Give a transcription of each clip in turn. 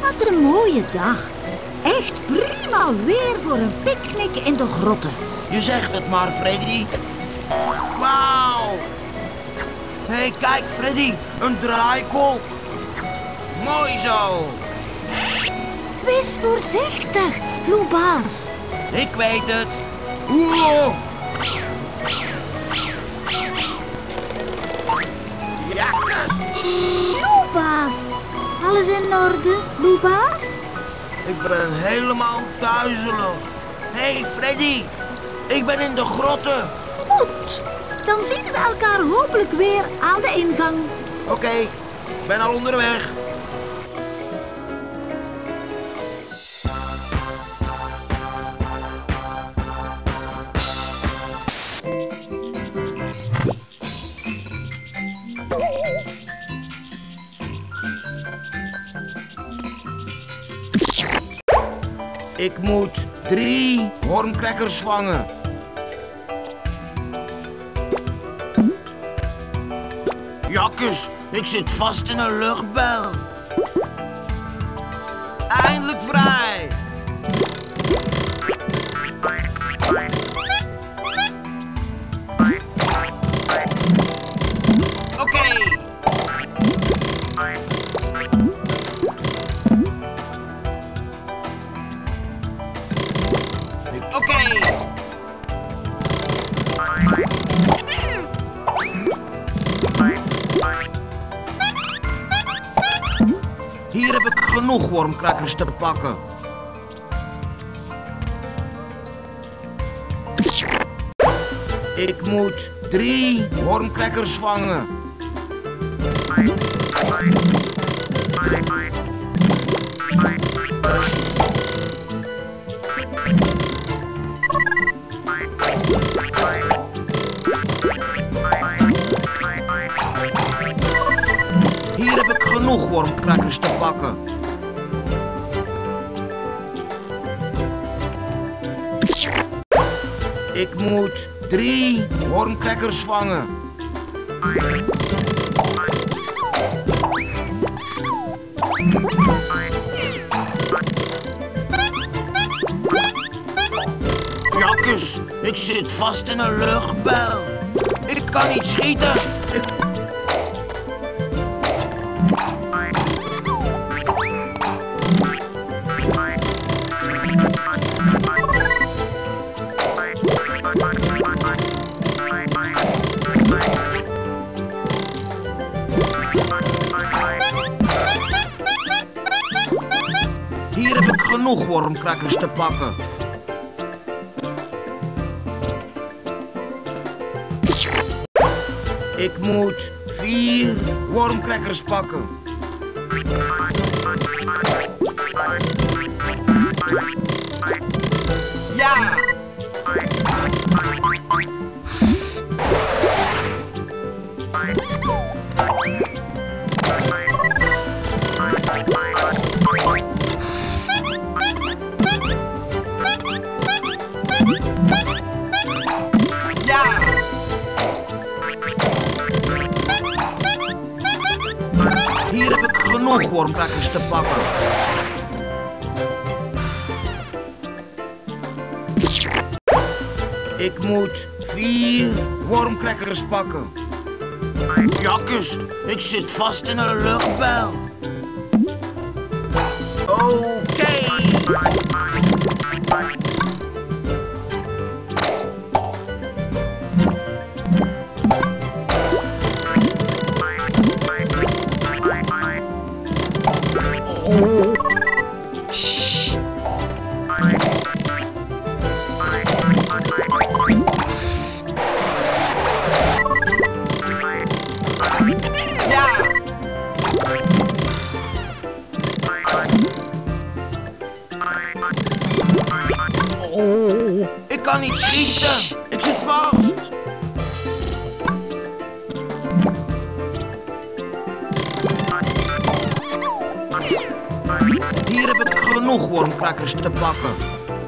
Wat een mooie dag. Echt prima weer voor een picknick in de grotten. Je zegt het maar, Freddy. Wauw. Hé, kijk, Freddy. Een draaikolk. Mooi zo. Wees voorzichtig, Loebaas. Ik weet het. Oeh. Jakkes. Loebaas. Alles in orde, Loebaas? Ik ben helemaal duizelig. Hé, Freddy. Ik ben in de grotten. Goed. Dan zien we elkaar hopelijk weer aan de ingang. Oké, ben al onderweg. Ik moet 3 wormcrackers vangen. Jakkes, ik zit vast in een luchtbel. Eindelijk vrij. Oké. Hier heb ik genoeg wormcrackers te pakken. Ik moet 3 wormcrackers vangen. Hier heb ik genoeg wormcrackers te pakken. Ik moet 3 wormcrackers vangen. Jakkes, ik zit vast in een luchtbel. Ik kan niet schieten. Hier heb ik genoeg wormcrackers te pakken. Ik moet 4 wormcrackers pakken. Ja! Ja! Hier heb ik genoeg wormcrackers te pakken. Ik moet 4 wormcrackers pakken. Jakkes, ik zit vast in een luchtbel. Oké. Ik kan niet schieten. Ik zit vast. Hier heb ik genoeg wormcrackers te pakken.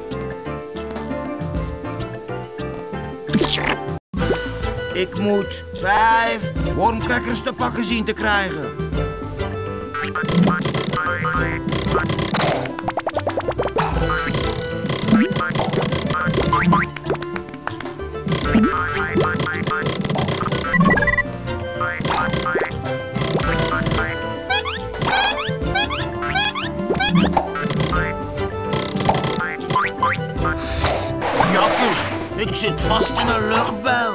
Ik moet 5 wormcrackers te pakken zien te krijgen. ik zit vast in een luchtbel.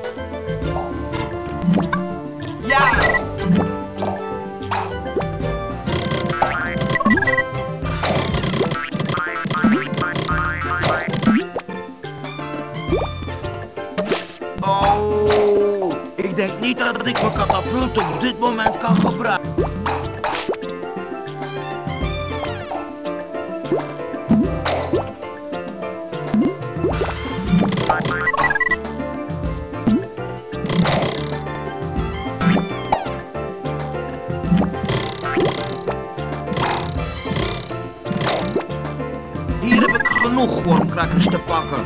Ja! Oh, ik denk niet dat ik mijn katapult op dit moment kan gebruiken. Hier heb ik genoeg wormcrackers te pakken.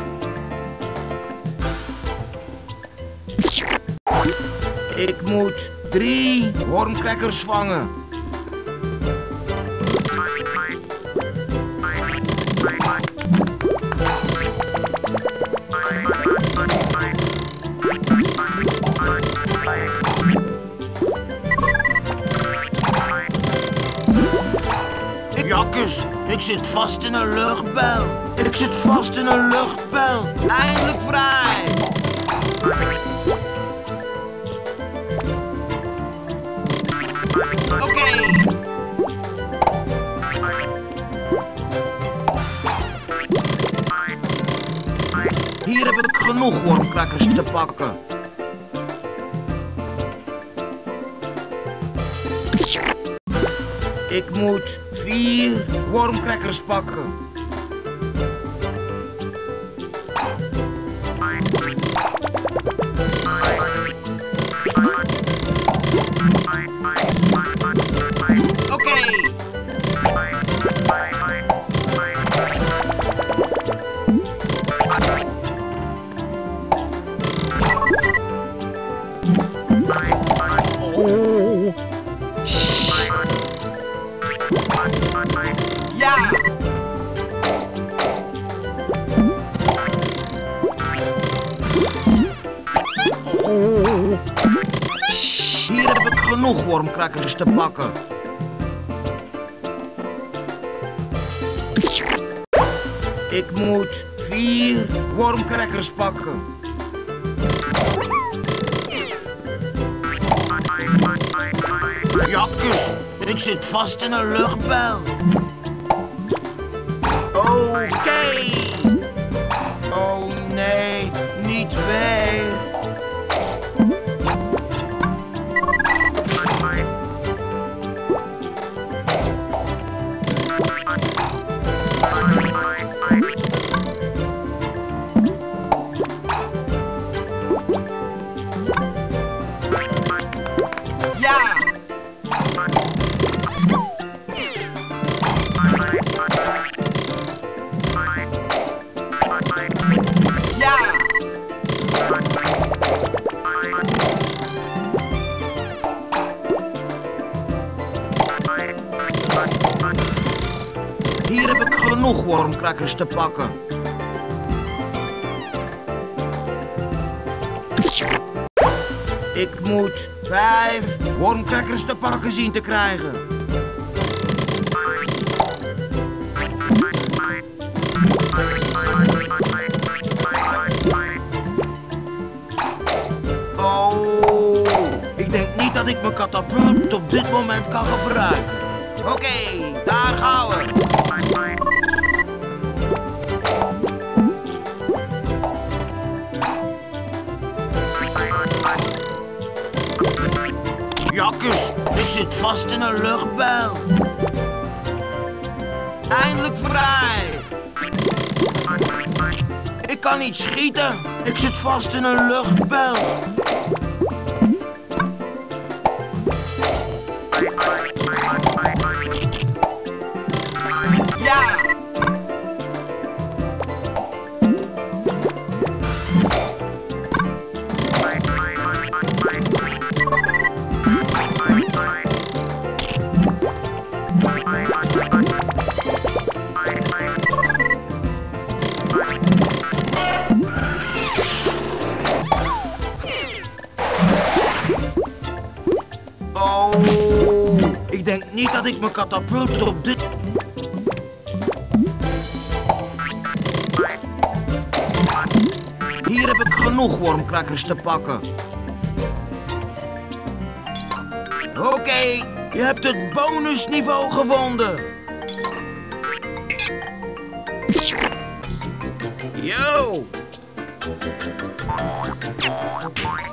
Ik moet 3 wormcrackers vangen. Jakkes, ik zit vast in een luchtbel. Ik zit vast in een luchtbel. Eindelijk vrij. Oké. Hier heb ik genoeg wormcrackers te pakken. Ik moet 4 wormcrackers pakken. Oké. Oh. Ja! Oh. Hier heb ik genoeg wormcrackers te pakken. Ik moet 4 wormcrackers pakken. Jakkes, ik zit vast in een luchtbel. Oké. Oh nee, niet weer. Ja! Ja! Hier heb ik genoeg wormcrackers te pakken. Ik moet 5 wormcrackers te pakken zien te krijgen. Oh, ik denk niet dat ik mijn katapult op dit moment kan gebruiken. Oké, daar gaan we. Jakkes, ik zit vast in een luchtbel. Eindelijk vrij. Ik kan niet schieten. Ik zit vast in een luchtbel. Ja! Oh, ik denk niet dat ik mijn katapult op dit... Hier heb ik genoeg wormcrackers te pakken. Oké, je hebt het bonusniveau gevonden. Yo!